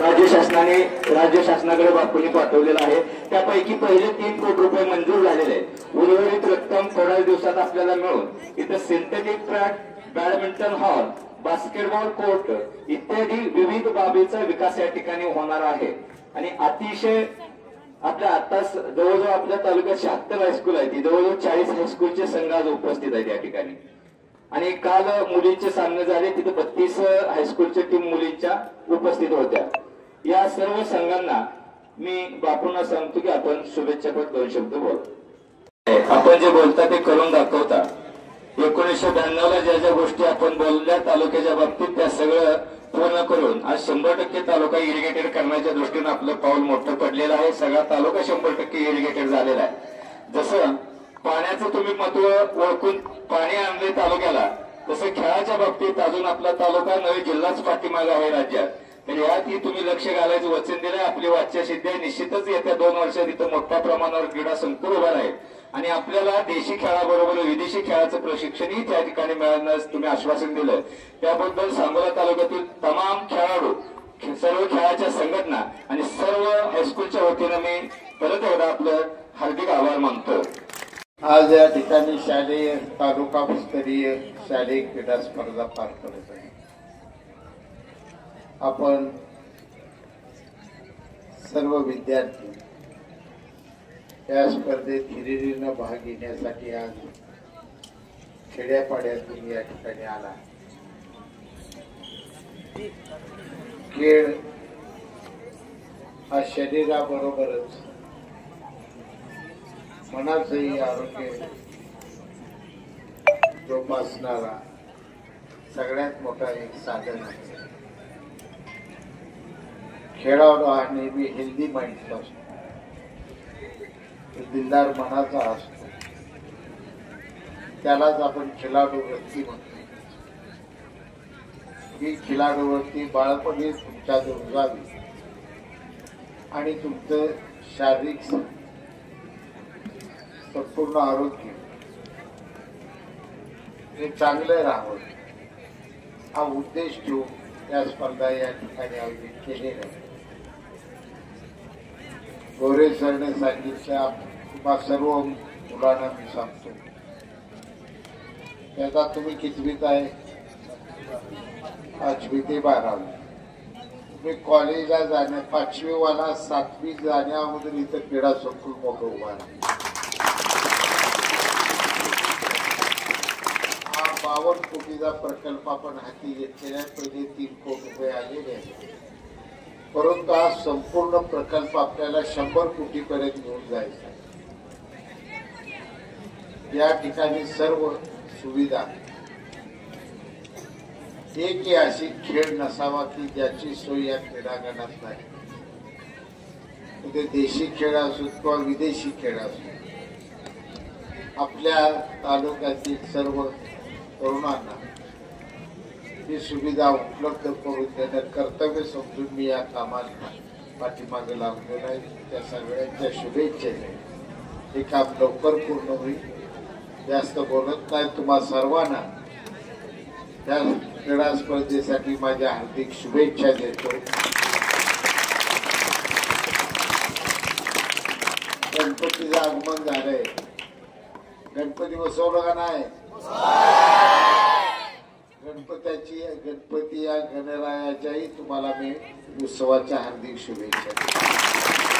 राज्य शासनाकडे बापूंनी पाठवलेला आहे। त्यापैकी पहिले 3 कोटी रुपये मंजूर झालेले आहेत। उर्वरित रक्कम थोड्या दिवसात आपल्याला मिळून इथे synthetic track, badminton hall, basketball court इत्यादी विविध बाबीचा विकास या ठिकाणी होणार आहे। आणि अतिशय आपल्या आता जवळजवळ आपल्या तालुक्यात 76 हायस्कूल आहेत, जवळजवळ 40 हायस्कूलचे संघ आज उपस्थित आहेत या ठिकाणी। आणि काल मुलींचे सामने झाले, तिथे 32 हायस्कूलच्या टीम मुलींच्या उपस्थित होत्या। या सर्व संघांना मी बापूंना सांगतो की आपण शुभेच्छापत्र 2 शब्द बोल। आपण जे बोलता ते करून दाखवता। 1992 ला ज्या गोष्टी आपण बोलल्या तालुक्याच्या बाबतीत त्या सगळं पूर्ण करून आज 100% तालुका इरिगेटेड करण्याच्या दृष्टीने आपलं पाऊल मोठं पडलेलं आहे। सगळा तालुका 100% इरिगेटेड झालेला आहे। जसं पाण्याचं तुम्ही महत्व ओळखून पाणी आणले तालुक्याला, तसं खेळाच्या बाबतीत अजून आपला तालुका नवे जिल्हाच पाठीमागे आहे राज्यात। तर यातही तुम्ही लक्ष घालायचं वचन दिलंय। आपली वाच्यसिद्धी आहे, निश्चितच येत्या 2 वर्षात इथं मोठ्या प्रमाणावर क्रीडा संकुल उभा राहील आणि आपल्याला देशी खेळाबरोबर विदेशी खेळाचं प्रशिक्षणही त्या ठिकाणी मिळण्यास तुम्ही आश्वासन दिलं। त्याबद्दल सांगोला तालुक्यातील तमाम खेळाडू, सर्व खेळाच्या संघटना आणि सर्व हायस्कूलच्या वतीनं मी परत एकदा आपलं हार्दिक आभार मानतो। आज या ठिकाणी शालेय तालुका स्तरीय शालेय क्रीडा स्पर्धा पार पडत आहे। आपण सर्व विद्यार्थी या स्पर्धेत हिरिरीनं भाग घेण्यासाठी आज खेड्यापाड्यातून या ठिकाणी आला। खेळ हा शरीराबरोबरच मनाचंही आरोग्य जोपासणारा सगळ्यात मोठा एक साधन आहे। खेळाडू हा नेहमी हेल्दी माइंडचा असतो, दिलदार मनाचा असतो, त्यालाच आपण खेळाडू वृत्ती म्हणतो। ही खेळाडू वृत्ती बाळपणी तुमच्या रुजावी आणि तुमचं शारीरिक संपूर्ण आरोग्य हे चांगलं राहावं हा उद्देश ठेवून या स्पर्धा या ठिकाणी आयोजित केलेल्या आहे। गोरे सरने सांगितल्या तुम्हा सर्व मुलांना मी सांगतो, त्याचा तुम्ही कितवीत आहे? 5वी ते 12वी। तुम्ही कॉलेजला जाण्या 5वी वाला 7वी जाण्या अगोदर इथं क्रीडा संकुल मोठं उभा आहे। हा 52 कोटीचा प्रकल्प आपण हाती घेतलेला आहे। पहिले 3 कोटी रुपये आलेले आहेत, परंतु हा संपूर्ण प्रकल्प आपल्याला 100 कोटीपर्यंत घेऊन जायचा आहे। या ठिकाणी सर्व सुविधा, एकही अशी खेळ नसावा की ज्याची सोय या क्रीडांगणात नाही। म्हणजे देशी खेळ असो किंवा विदेशी खेळ असो, आपल्या तालुक्यातील सर्व तरुणांना ही सुविधा उपलब्ध करून देणं कर्तव्य समजून मी या कामाला पाठीमागे लागलेलो आहे। त्या सगळ्यांच्या शुभेच्छेने हे काम लवकर पूर्ण होईल। जास्त बोलत नाही, तुम्हा सर्वांना त्या क्रीडा स्पर्धेसाठी माझ्या हार्दिक शुभेच्छा देतो। गणपतीचं आगमन झालंय, गणपती बसवलं का नाही? गणपती या गणरायाच्याही तुम्हाला मी उत्सवाच्या हार्दिक शुभेच्छा।